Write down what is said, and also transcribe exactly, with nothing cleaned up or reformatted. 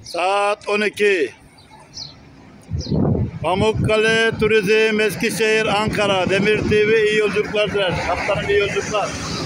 Saat on iki. Pamukkale Turizm, Eskişehir, Ankara. Demir T V iyi yolculuklar diler. Kaptanım iyi yolculuklar.